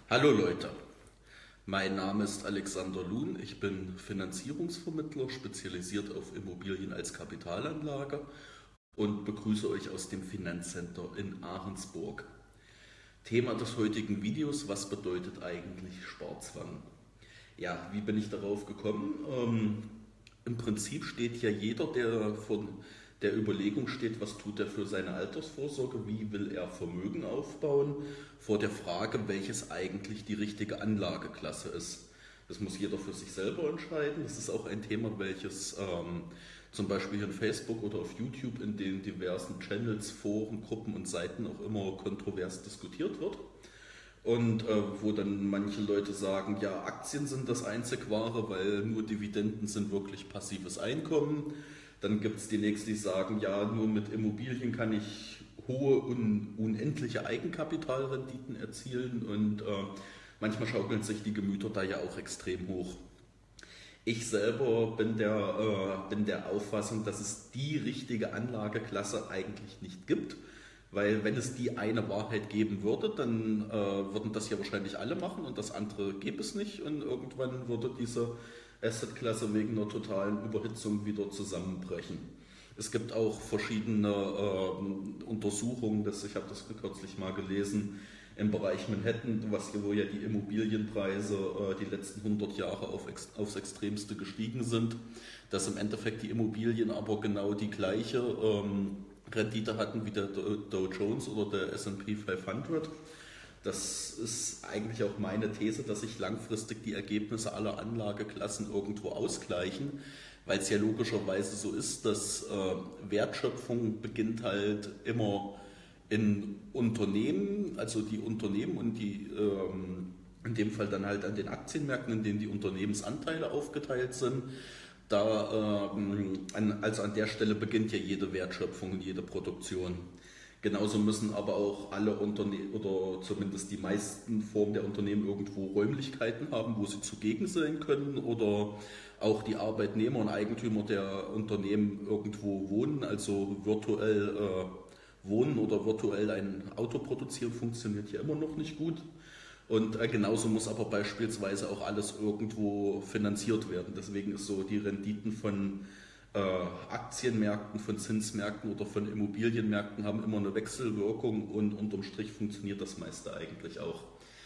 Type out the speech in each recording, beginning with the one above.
Hallo Leute, mein Name ist Alexander Luhn, ich bin Finanzierungsvermittler, spezialisiert auf Immobilien als Kapitalanlage und begrüße euch aus dem Finanzcenter in Ahrensburg. Thema des heutigen Videos: Was bedeutet eigentlich Sparzwang? Ja, wie bin ich darauf gekommen? Im Prinzip steht ja jeder, der von der Überlegung steht, was tut er für seine Altersvorsorge, wie will er Vermögen aufbauen, vor der Frage, welches eigentlich die richtige Anlageklasse ist. Das muss jeder für sich selber entscheiden. Das ist auch ein Thema, welches zum Beispiel hier in Facebook oder auf YouTube in den diversen Channels, Foren, Gruppen und Seiten auch immer kontrovers diskutiert wird. Und wo dann manche Leute sagen, ja, Aktien sind das einzig Wahre, weil nur Dividenden sind wirklich passives Einkommen. Dann gibt es die nächsten, die sagen, ja, nur mit Immobilien kann ich hohe, unendliche Eigenkapitalrenditen erzielen. Und manchmal schaukeln sich die Gemüter da ja auch extrem hoch. Ich selber bin der Auffassung, dass es die richtige Anlageklasse eigentlich nicht gibt. Weil wenn es die eine Wahrheit geben würde, dann würden das ja wahrscheinlich alle machen und das andere gäbe es nicht. Und irgendwann würde diese Assetklasse wegen einer totalen Überhitzung wieder zusammenbrechen. Es gibt auch verschiedene Untersuchungen, ich habe das kürzlich mal gelesen, im Bereich Manhattan, wo ja die Immobilienpreise die letzten 100 Jahre aufs Extremste gestiegen sind, dass im Endeffekt die Immobilien aber genau die gleiche Rendite hatten wie der Dow Jones oder der S&P 500. Das ist eigentlich auch meine These, dass sich langfristig die Ergebnisse aller Anlageklassen irgendwo ausgleichen, weil es ja logischerweise so ist, dass Wertschöpfung beginnt halt immer in Unternehmen, also die Unternehmen und die in dem Fall dann halt an den Aktienmärkten, in denen die Unternehmensanteile aufgeteilt sind. Also an der Stelle beginnt ja jede Wertschöpfung und jede Produktion. Genauso müssen aber auch alle Unternehmen oder zumindest die meisten Formen der Unternehmen irgendwo Räumlichkeiten haben, wo sie zugegen sein können, oder auch die Arbeitnehmer und Eigentümer der Unternehmen irgendwo wohnen, also virtuell wohnen oder virtuell ein Auto produzieren, funktioniert ja immer noch nicht gut. Und genauso muss aber beispielsweise auch alles irgendwo finanziert werden. Deswegen ist so die Renditen von Aktienmärkten, von Zinsmärkten oder von Immobilienmärkten haben immer eine Wechselwirkung und unterm Strich funktioniert das meiste eigentlich auch.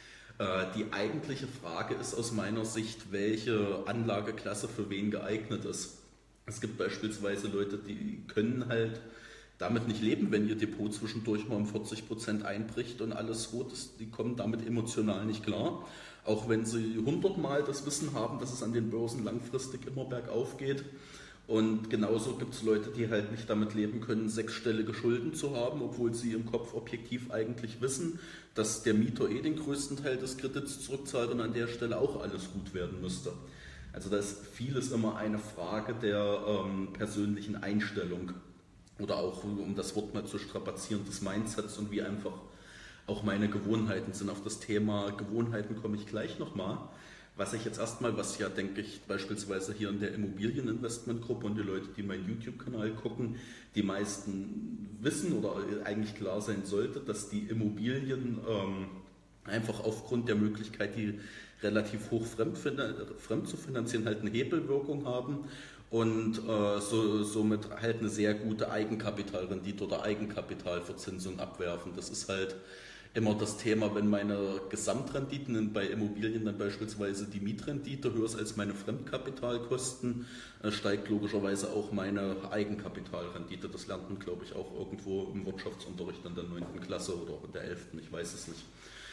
Die eigentliche Frage ist aus meiner Sicht, welche Anlageklasse für wen geeignet ist. Es gibt beispielsweise Leute, die können halt damit nicht leben, wenn ihr Depot zwischendurch mal um 40% einbricht und alles rot ist. Die kommen damit emotional nicht klar. Auch wenn sie 100-mal das Wissen haben, dass es an den Börsen langfristig immer bergauf geht. Und genauso gibt es Leute, die halt nicht damit leben können, sechsstellige Schulden zu haben, obwohl sie im Kopf objektiv eigentlich wissen, dass der Mieter den größten Teil des Kredits zurückzahlt und an der Stelle auch alles gut werden müsste. Also da ist vieles immer eine Frage der persönlichen Einstellung. Oder auch, um das Wort mal zu strapazieren, des Mindsets und wie einfach auch meine Gewohnheiten sind. Auf das Thema Gewohnheiten komme ich gleich nochmal. Was ich jetzt erstmal, was ja, denke ich, beispielsweise hier in der Immobilieninvestmentgruppe und die Leute, die meinen YouTube-Kanal gucken, die meisten wissen oder eigentlich klar sein sollte, dass die Immobilien einfach aufgrund der Möglichkeit, die relativ hoch fremd zu finanzieren, halt eine Hebelwirkung haben und somit halt eine sehr gute Eigenkapitalrendite oder Eigenkapitalverzinsung abwerfen. Das ist halt immer das Thema, wenn meine Gesamtrenditen bei Immobilien dann beispielsweise die Mietrendite höher ist als meine Fremdkapitalkosten, steigt logischerweise auch meine Eigenkapitalrendite. Das lernt man, glaube ich, auch irgendwo im Wirtschaftsunterricht in der 9. Klasse oder in der 11., ich weiß es nicht.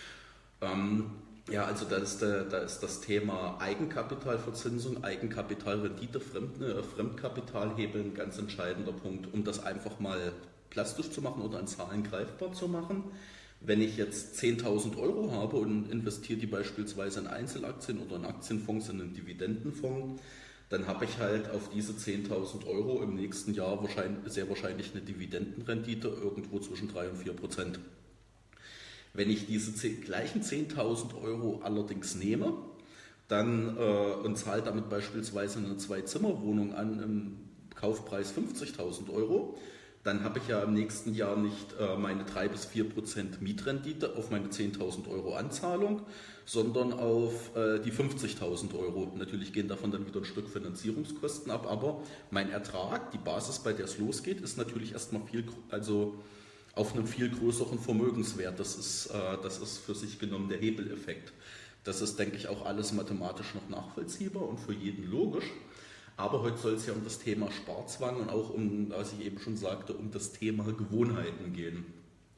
Ja, also da ist das Thema Eigenkapitalverzinsung, Eigenkapitalrendite, Fremdkapitalhebel ein ganz entscheidender Punkt, um das einfach mal plastisch zu machen oder an Zahlen greifbar zu machen. Wenn ich jetzt 10.000 Euro habe und investiere die beispielsweise in Einzelaktien oder in Aktienfonds, in einen Dividendenfonds, dann habe ich halt auf diese 10.000 Euro im nächsten Jahr sehr wahrscheinlich eine Dividendenrendite irgendwo zwischen 3 und 4%. Wenn ich diese gleichen 10.000 Euro allerdings nehme dann, und zahle damit beispielsweise eine Zwei-Zimmer-Wohnung an im Kaufpreis 50.000 Euro, dann habe ich ja im nächsten Jahr nicht meine 3 bis 4% Mietrendite auf meine 10.000 Euro Anzahlung, sondern auf die 50.000 Euro. Natürlich gehen davon dann wieder ein Stück Finanzierungskosten ab, aber mein Ertrag, die Basis, bei der es losgeht, ist natürlich erstmal also auf einem viel größeren Vermögenswert. Das ist für sich genommen der Hebeleffekt. Das ist, denke ich, auch alles mathematisch noch nachvollziehbar und für jeden logisch. Aber heute soll es ja um das Thema Sparzwang und auch um, was ich eben schon sagte, um das Thema Gewohnheiten gehen.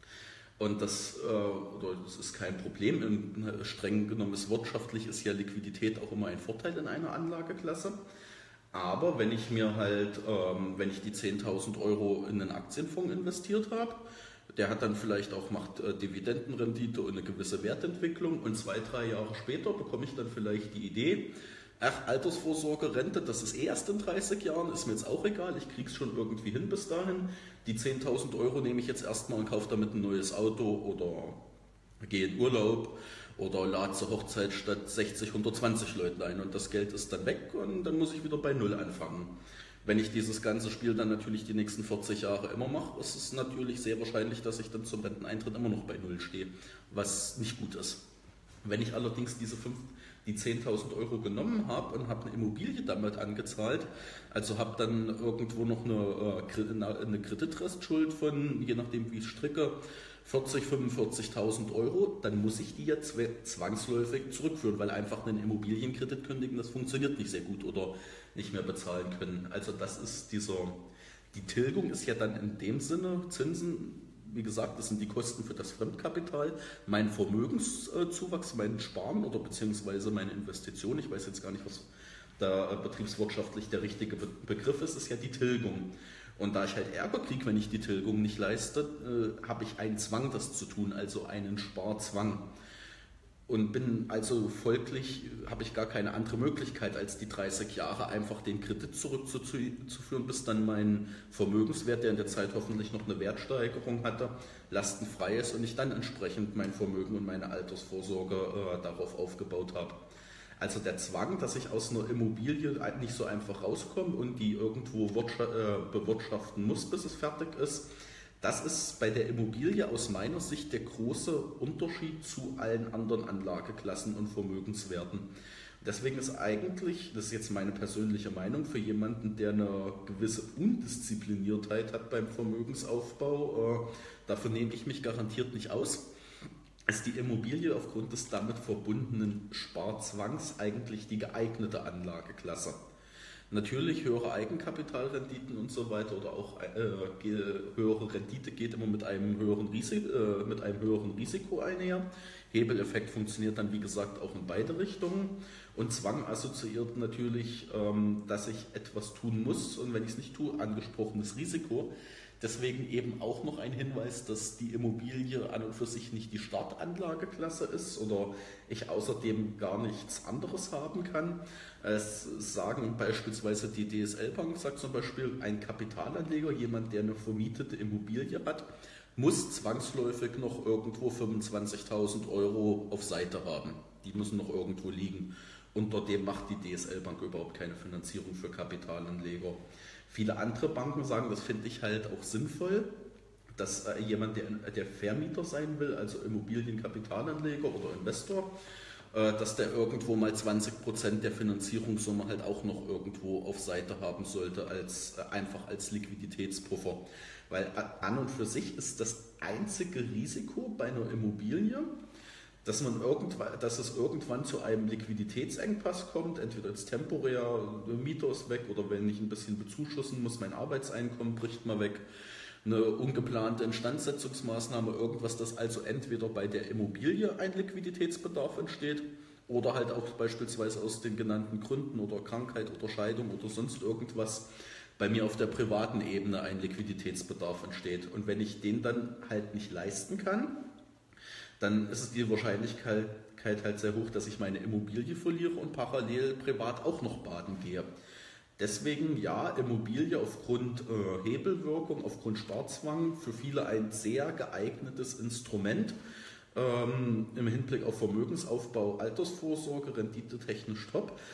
Und das ist kein Problem. Streng genommen ist wirtschaftlich ist ja Liquidität auch immer ein Vorteil in einer Anlageklasse. Aber wenn ich mir halt, wenn ich die 10.000 Euro in einen Aktienfonds investiert habe, der hat dann vielleicht auch, macht Dividendenrendite und eine gewisse Wertentwicklung und 2, 3 Jahre später bekomme ich dann vielleicht die Idee, ach, Altersvorsorge, Rente, das ist erst in 30 Jahren, ist mir jetzt auch egal, ich krieg's schon irgendwie hin bis dahin. Die 10.000 Euro nehme ich jetzt erstmal und kaufe damit ein neues Auto oder gehe in Urlaub oder lade zur Hochzeit statt 60, 120 Leuten ein und das Geld ist dann weg und dann muss ich wieder bei Null anfangen. Wenn ich dieses ganze Spiel dann natürlich die nächsten 40 Jahre immer mache, ist es natürlich sehr wahrscheinlich, dass ich dann zum Renteneintritt immer noch bei Null stehe, was nicht gut ist. Wenn ich allerdings die 10.000 Euro genommen habe und habe eine Immobilie damit angezahlt, also habe dann irgendwo noch eine Kreditrestschuld von, je nachdem wie ich stricke, 40.000, 45.000 Euro, dann muss ich die jetzt zwangsläufig zurückführen, weil einfach einen Immobilienkredit kündigen, das funktioniert nicht sehr gut oder nicht mehr bezahlen können. Also das ist die Tilgung ist ja dann in dem Sinne Zinsen, wie gesagt, das sind die Kosten für das Fremdkapital, mein Vermögenszuwachs, mein Sparen oder beziehungsweise meine Investition, ich weiß jetzt gar nicht, was da betriebswirtschaftlich der richtige Begriff ist ja die Tilgung. Und da ich halt Ärger kriege, wenn ich die Tilgung nicht leiste, habe ich einen Zwang, das zu tun, also einen Sparzwang. Und bin also folglich, habe ich gar keine andere Möglichkeit, als die 30 Jahre einfach den Kredit zurückzuführen, bis dann mein Vermögenswert, der in der Zeit hoffentlich noch eine Wertsteigerung hatte, lastenfrei ist und ich dann entsprechend mein Vermögen und meine Altersvorsorge darauf aufgebaut habe. Also der Zwang, dass ich aus einer Immobilie nicht so einfach rauskomme und die irgendwo bewirtschaften muss, bis es fertig ist, das ist bei der Immobilie aus meiner Sicht der große Unterschied zu allen anderen Anlageklassen und Vermögenswerten. Deswegen ist eigentlich, das ist jetzt meine persönliche Meinung, für jemanden, der eine gewisse Undiszipliniertheit hat beim Vermögensaufbau, dafür nehme ich mich garantiert nicht aus, ist die Immobilie aufgrund des damit verbundenen Sparzwangs eigentlich die geeignete Anlageklasse. Natürlich höhere Eigenkapitalrenditen und so weiter oder auch höhere Rendite geht immer mit einem höheren Risiko einher. Hebeleffekt funktioniert dann wie gesagt auch in beide Richtungen und Zwang assoziiert natürlich, dass ich etwas tun muss und wenn ich es nicht tue, angesprochenes Risiko. Deswegen eben auch noch ein Hinweis, dass die Immobilie an und für sich nicht die Startanlageklasse ist oder ich außerdem gar nichts anderes haben kann. Es sagen beispielsweise die DSL Bank, sagt zum Beispiel, ein Kapitalanleger, jemand, der eine vermietete Immobilie hat, muss zwangsläufig noch irgendwo 25.000 Euro auf Seite haben. Die müssen noch irgendwo liegen. Unter dem macht die DSL Bank überhaupt keine Finanzierung für Kapitalanleger. Viele andere Banken sagen, das finde ich halt auch sinnvoll, dass jemand, der Vermieter sein will, also Immobilienkapitalanleger oder Investor, dass der irgendwo mal 20% der Finanzierungssumme halt auch noch irgendwo auf Seite haben sollte, einfach als Liquiditätspuffer. Weil an und für sich ist das einzige Risiko bei einer Immobilie, dass es irgendwann zu einem Liquiditätsengpass kommt, entweder jetzt temporär, der Mieter ist weg oder wenn ich ein bisschen bezuschussen muss, mein Arbeitseinkommen bricht mal weg, eine ungeplante Instandsetzungsmaßnahme, irgendwas, dass also entweder bei der Immobilie ein Liquiditätsbedarf entsteht oder halt auch beispielsweise aus den genannten Gründen oder Krankheit oder Scheidung oder sonst irgendwas bei mir auf der privaten Ebene ein Liquiditätsbedarf entsteht. Und wenn ich den dann halt nicht leisten kann, dann ist es die Wahrscheinlichkeit halt sehr hoch, dass ich meine Immobilie verliere und parallel privat auch noch baden gehe. Deswegen ja, Immobilie aufgrund Hebelwirkung, aufgrund Sparzwang für viele ein sehr geeignetes Instrument im Hinblick auf Vermögensaufbau, Altersvorsorge, renditetechnisch top.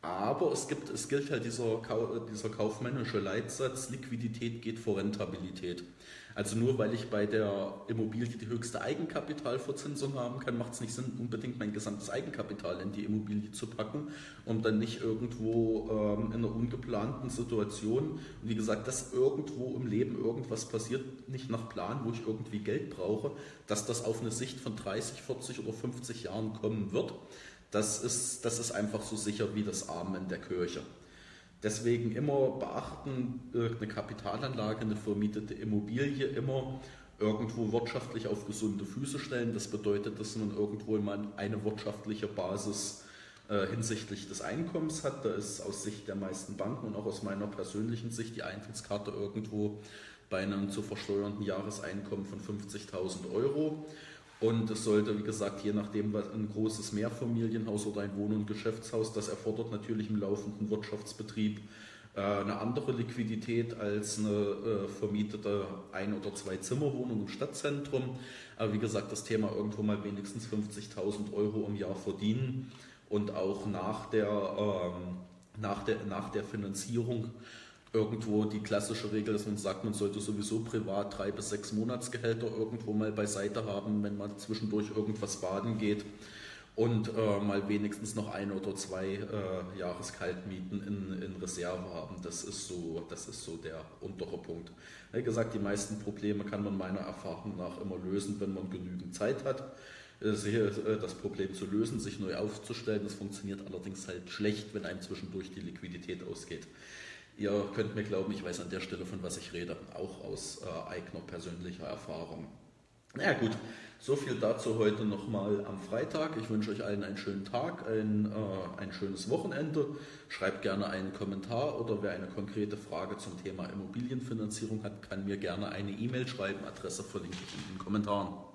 Aber es gilt halt dieser kaufmännische Leitsatz, Liquidität geht vor Rentabilität. Also nur weil ich bei der Immobilie die höchste Eigenkapitalverzinsung haben kann, macht es nicht Sinn, unbedingt mein gesamtes Eigenkapital in die Immobilie zu packen, um dann nicht irgendwo in einer ungeplanten Situation, und wie gesagt, dass irgendwo im Leben irgendwas passiert, nicht nach Plan, wo ich irgendwie Geld brauche, dass das auf eine Sicht von 30, 40 oder 50 Jahren kommen wird. Das ist einfach so sicher wie das Amen in der Kirche. Deswegen immer beachten, eine Kapitalanlage, eine vermietete Immobilie immer irgendwo wirtschaftlich auf gesunde Füße stellen. Das bedeutet, dass man irgendwo mal eine wirtschaftliche Basis hinsichtlich des Einkommens hat. Da ist aus Sicht der meisten Banken und auch aus meiner persönlichen Sicht die Eintrittskarte irgendwo bei einem zu versteuernden Jahreseinkommen von 50.000 Euro. Und es sollte, wie gesagt, je nachdem, was ein großes Mehrfamilienhaus oder ein Wohn- und Geschäftshaus, das erfordert natürlich im laufenden Wirtschaftsbetrieb eine andere Liquidität als eine vermietete Ein- oder Zwei-Zimmer-Wohnung im Stadtzentrum. Aber wie gesagt, das Thema irgendwo mal wenigstens 50.000 Euro im Jahr verdienen und auch nach der Finanzierung irgendwo die klassische Regel, dass man sagt, man sollte sowieso privat 3 bis 6 Monatsgehälter irgendwo mal beiseite haben, wenn man zwischendurch irgendwas baden geht und mal wenigstens noch 1 oder 2 Jahreskaltmieten in Reserve haben. Das ist so der untere Punkt. Wie gesagt, die meisten Probleme kann man meiner Erfahrung nach immer lösen, wenn man genügend Zeit hat. Das Problem zu lösen, sich neu aufzustellen. Das funktioniert allerdings halt schlecht, wenn einem zwischendurch die Liquidität ausgeht. Ihr könnt mir glauben, ich weiß an der Stelle, von was ich rede, auch aus eigener persönlicher Erfahrung. Naja gut, so viel dazu heute nochmal am Freitag. Ich wünsche euch allen einen schönen Tag, ein schönes Wochenende. Schreibt gerne einen Kommentar oder wer eine konkrete Frage zum Thema Immobilienfinanzierung hat, kann mir gerne eine E-Mail schreiben. Adresse verlinke ich in den Kommentaren.